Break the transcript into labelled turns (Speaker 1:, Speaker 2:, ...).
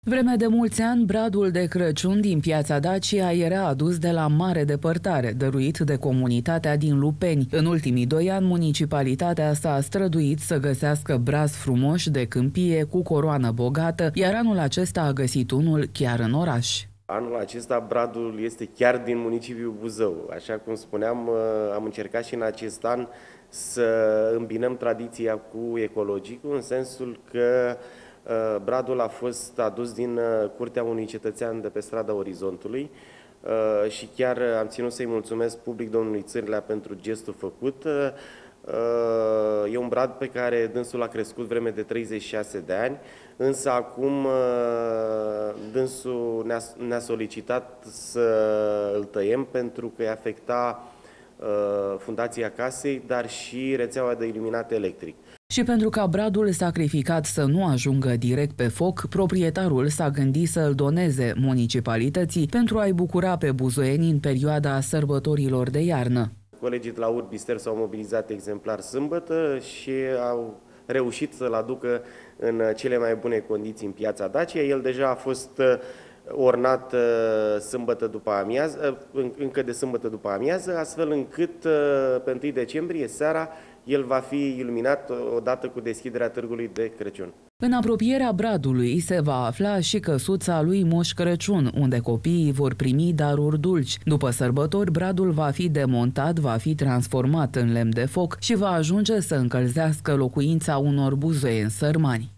Speaker 1: Vreme de mulți ani, bradul de Crăciun din Piața Dacia era adus de la mare depărtare, dăruit de comunitatea din Lupeni. În ultimii 2 ani, municipalitatea s-a străduit să găsească brazi frumoși de câmpie cu coroană bogată, iar anul acesta a găsit unul chiar în oraș.
Speaker 2: Anul acesta bradul este chiar din municipiul Buzău. Așa cum spuneam, am încercat și în acest an să îmbinăm tradiția cu ecologicul, în sensul că bradul a fost adus din curtea unui cetățean de pe strada Orizontului și chiar am ținut să-i mulțumesc public domnului Țârlea pentru gestul făcut. E un brad pe care dânsul a crescut vreme de 36 de ani, însă acum dânsul ne-a solicitat să îl tăiem pentru că îi afecta fundația casei, dar și rețeaua de iluminat electric.
Speaker 1: Și pentru ca bradul sacrificat să nu ajungă direct pe foc, proprietarul s-a gândit să îl doneze municipalității pentru a-i bucura pe buzoieni în perioada sărbătorilor de iarnă.
Speaker 2: Colegii de la Urbister s-au mobilizat exemplar sâmbătă și au reușit să-l aducă în cele mai bune condiții în Piața Dacia. El deja a fost ornat sâmbătă după amiază, încă de sâmbătă după amiază, astfel încât pe 1 decembrie seara el va fi iluminat odată cu deschiderea târgului de Crăciun.
Speaker 1: În apropierea bradului se va afla și căsuța lui Moș Crăciun, unde copiii vor primi daruri dulci. După sărbători, bradul va fi demontat, va fi transformat în lemn de foc și va ajunge să încălzească locuința unor buzoieni sărmani.